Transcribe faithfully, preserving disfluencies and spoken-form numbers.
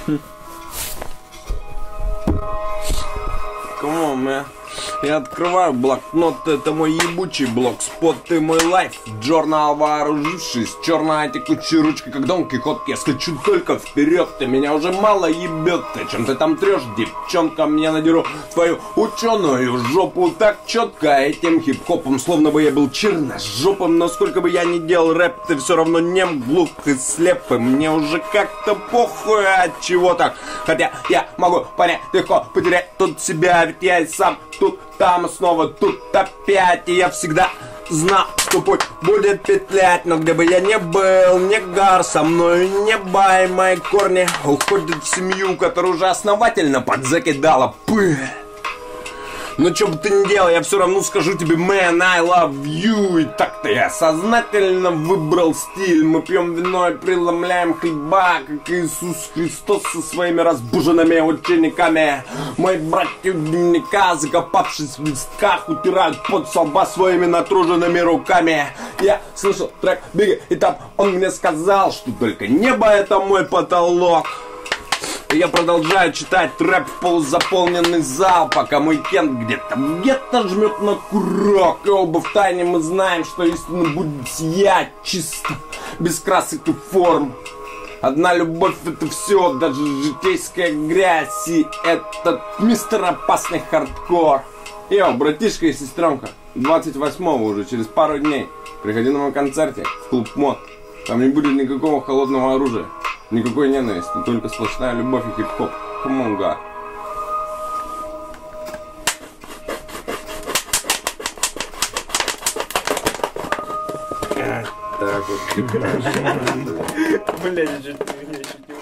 Come on, man. Я открываю блокнот, это мой ебучий блокспот, ты мой лайф, журнал вооружившись, черная текучая ручка, как Дон Кихот, я скачу только вперед, ты меня уже мало ебет, ты чем ты там трешь, девчонка, мне надеру твою ученую жопу так четко, этим хип-хопом, словно бы я был черножопом, но сколько бы я ни делал рэп, ты все равно нем, глух и слеп, и мне уже как-то похуй от чего так, хотя я могу понять, легко потерять тут себя, ведь я и сам тут, там и снова, тут опять, и я всегда знал, что путь будет петлять, но где бы я ни был, не гар, со мною не бай, мои корни уходят в семью, которая уже основательно подзакидала пыль. Но что бы ты ни делал, я все равно скажу тебе, man, I love you. И так-то я сознательно выбрал стиль. Мы пьем вино и преломляем хлеба, как Иисус Христос со своими разбуженными учениками. Мои братья дневника, закопавшись в листках, утирают под со лба своими натруженными руками. Я слышал трек Бигги, и там он мне сказал, что только небо это мой потолок. И я продолжаю читать рэп в полузаполненный зал, пока мой Кент где-то где-то жмет на курок. И оба втайне мы знаем, что истина будет сиять чисто, без красок и форм. Одна любовь — это все, даже житейская грязь. И этот мистер опасный хардкор. Йо, братишка и сестренка, двадцать восьмого уже, через пару дней, приходи на мой концерте в клуб Мод. Там не будет никакого холодного оружия, никакой ненависти, только сплошная любовь и хип-хоп. Come on, God. Так вот. Блядь, чуть не